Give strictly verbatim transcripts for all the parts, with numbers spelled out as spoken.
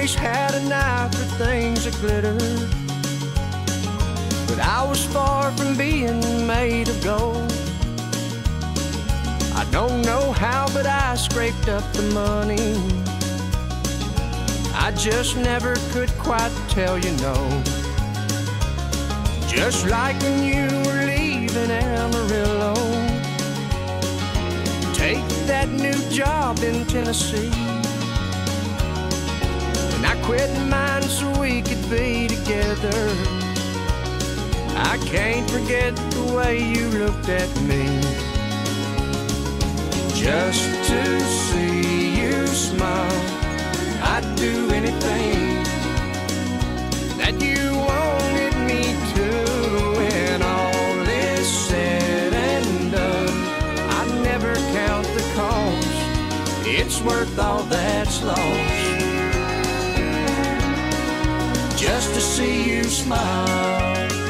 always had an eye for things that glitter, but I was far from being made of gold. I don't know how, but I scraped up the money. I just never could quite tell you no. Just like when you were leaving Amarillo, take that new job in Tennessee, and I quit mine so we could be together. I can't forget the way you looked at me. Just to see you smile, I'd do anything that you wanted me to. When all is said and done, I never count the cost. It's worth all that's lost, just to see you smile.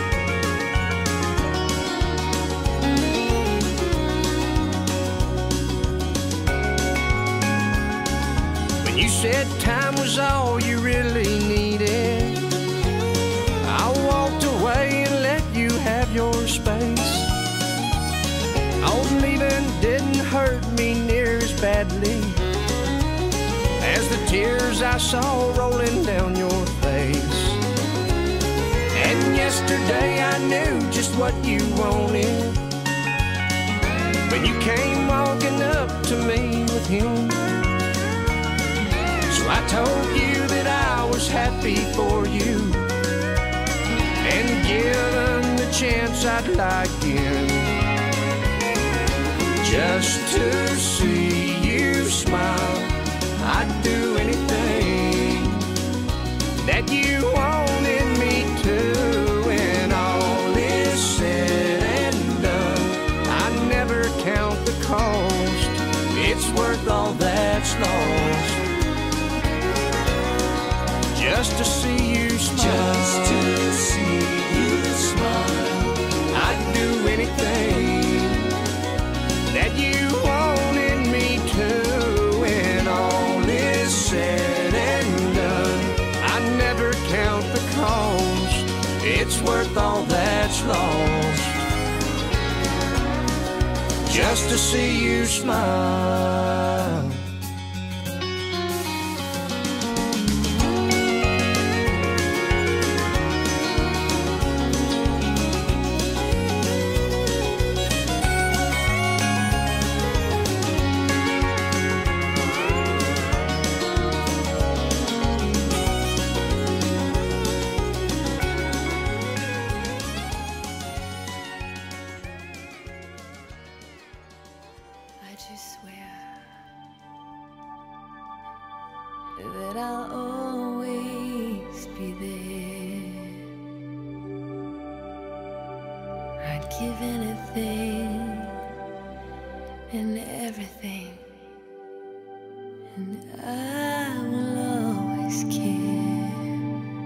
You said time was all you really needed, I walked away and let you have your space. Oh, leaving didn't hurt me near as badly as the tears I saw rolling down your face. And yesterday I knew just what you wanted when you came walking up to me with him. So I told you that I was happy for you, and given the chance I'd like in, just to see you smile. I'd do anything that you wanted me to. When all is said and done, I never count the cost. It's worth all that's lost, just to see you smile. Just to see you smile. I'd do anything that you wanted me to. When all is said and done, I never count the cost. It's worth all that's lost, just to see you smile. That I'll always be there. I'd give anything and everything, and I will always care.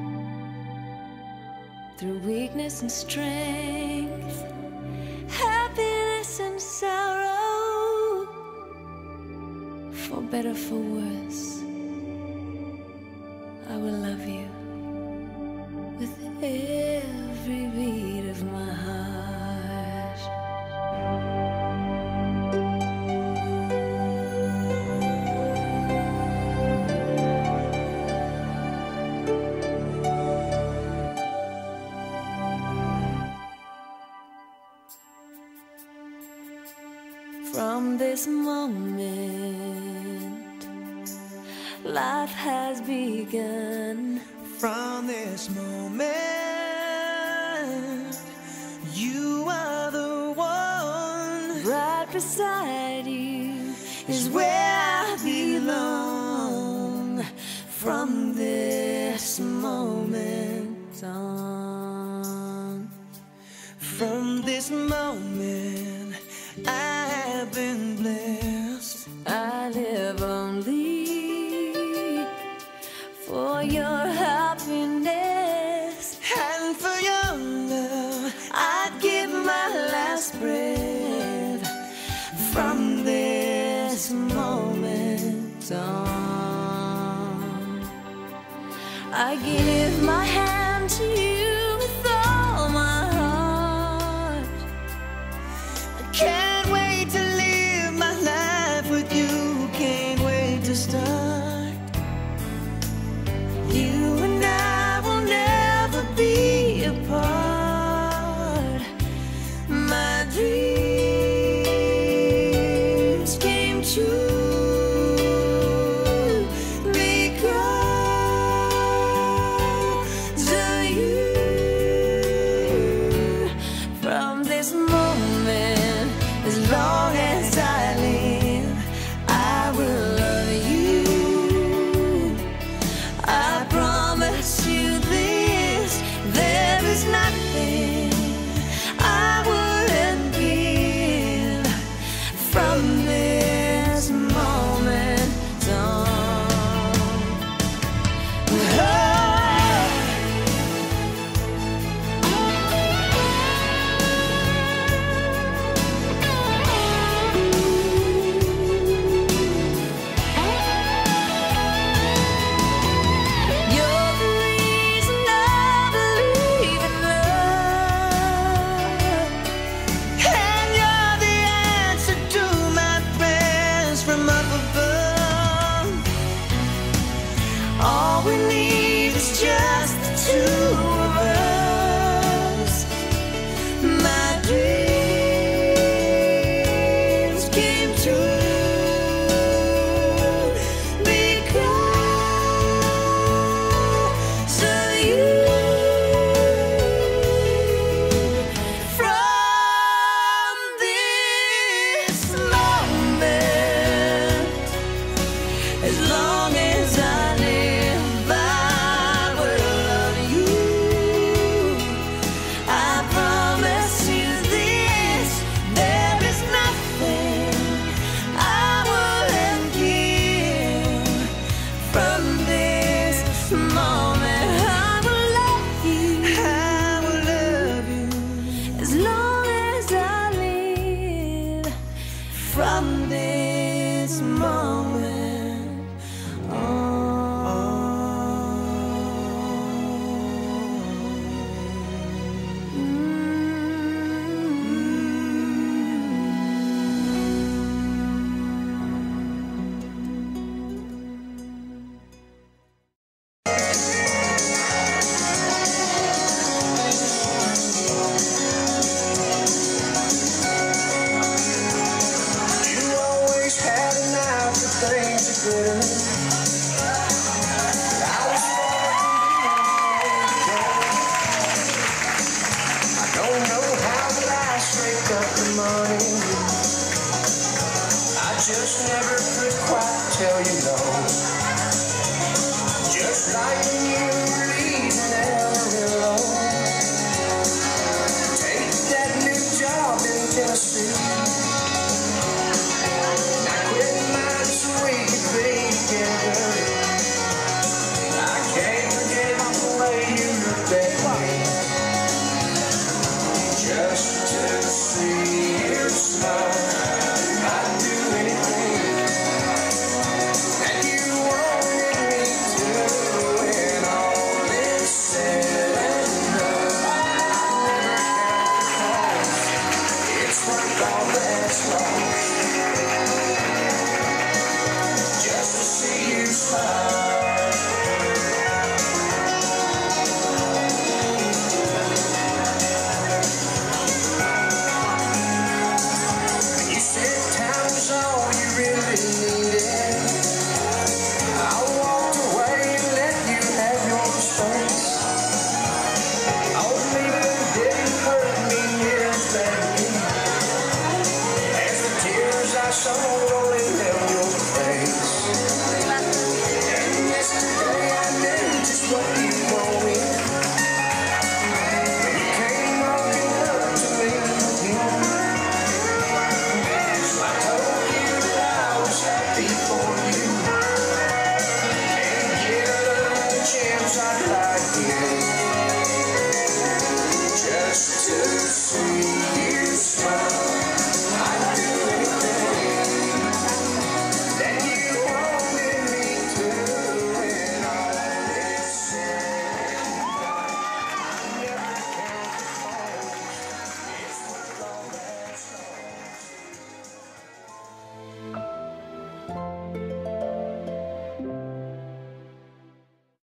Through weakness and strength, happiness and sorrow, for better, for worse, I will love you with every beat of my heart. From this moment, life has begun. From this moment, you are the one. Right beside you is where I belong. From this moment on, from this moment, I have been blessed. I live only for your happiness, and for your love, I'd give my last breath. From this moment on, I give my hand to you with all my heart. I can't wait to live my life with you. Can't wait to start. You and I will never be apart. My dreams came true. From this moment Things are good.